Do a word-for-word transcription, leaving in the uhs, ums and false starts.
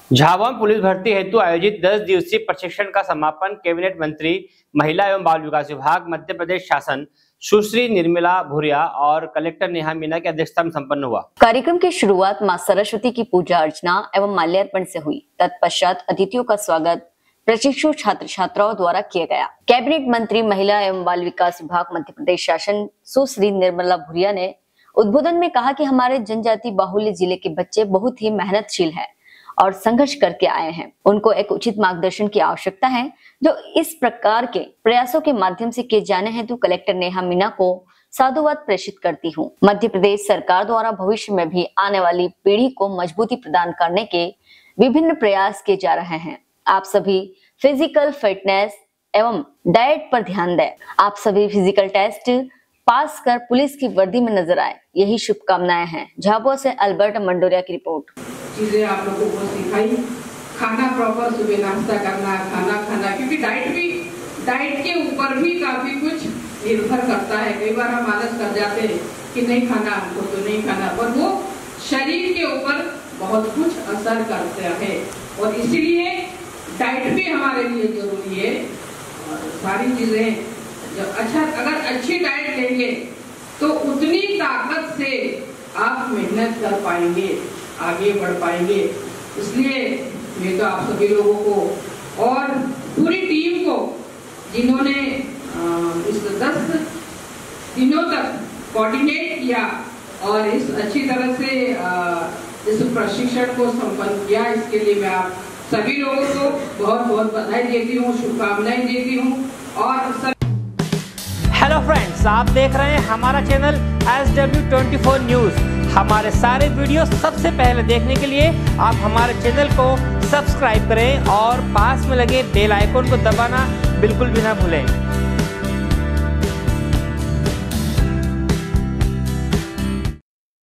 झाबुआ में पुलिस भर्ती हेतु आयोजित दस दिवसीय प्रशिक्षण का समापन कैबिनेट मंत्री महिला एवं बाल विकास विभाग मध्य प्रदेश शासन सुश्री निर्मला भूरिया और कलेक्टर नेहा मीना की अध्यक्षता में संपन्न हुआ। कार्यक्रम की शुरुआत मां सरस्वती की पूजा अर्चना एवं माल्यार्पण से हुई। तत्पश्चात अतिथियों का स्वागत प्रशिक्षु छात्र छात्राओं द्वारा किया गया। कैबिनेट मंत्री महिला एवं बाल विकास विभाग मध्य प्रदेश शासन सुश्री निर्मला भूरिया ने उद्बोधन में कहा कि हमारे जनजाति बाहुल्य जिले के बच्चे बहुत ही मेहनतशील हैं और संघर्ष करके आए हैं। उनको एक उचित मार्गदर्शन की आवश्यकता है जो इस प्रकार के प्रयासों के माध्यम से किए जाने हेतु कलेक्टर नेहा मीना को साधुवाद प्रेषित करती हूँ। मध्य प्रदेश सरकार द्वारा भविष्य में भी आने वाली पीढ़ी को मजबूती प्रदान करने के विभिन्न प्रयास किए जा रहे हैं। आप सभी फिजिकल फिटनेस एवं डाइट पर ध्यान दें। आप सभी फिजिकल टेस्ट पास कर पुलिस की वर्दी में नजर आए, यही शुभकामनाएं हैं। झाबुआ से अल्बर्ट मंडोरिया की रिपोर्ट। चीजें आप लोगों को सिखाई, खाना प्रॉपर सुबह नाश्ता करना, खाना खाना, क्योंकि डाइट भी डाइट के ऊपर भी काफी कुछ निर्भर करता है। कई बार हम आलस कर जाते हैं कि नहीं खाना, हमको तो नहीं खाना, पर वो शरीर के ऊपर बहुत कुछ असर करता है और इसीलिए डाइट भी हमारे लिए जरूरी है। और सारी चीजें जब अच्छा अगर अच्छी डाइट लेंगे तो उतनी ताकत से आप मेहनत कर पाएंगे, आगे बढ़ पाएंगे। इसलिए मैं तो आप सभी लोगों को और पूरी टीम को जिन्होंने इस दस दिनों तक कोऑर्डिनेट किया और इस अच्छी तरह से इस प्रशिक्षण को संपन्न किया, इसके लिए मैं आप सभी लोगों को बहुत बहुत बधाई देती हूँ, शुभकामनाएं देती हूँ। और हेलो फ्रेंड्स, आप देख रहे हैं हमारा channel S W twenty four news. हमारे सारे वीडियो सबसे पहले देखने के लिए आप हमारे चैनल को सब्सक्राइब करें और पास में लगे बेल आइकन को दबाना बिल्कुल भी ना भूलें।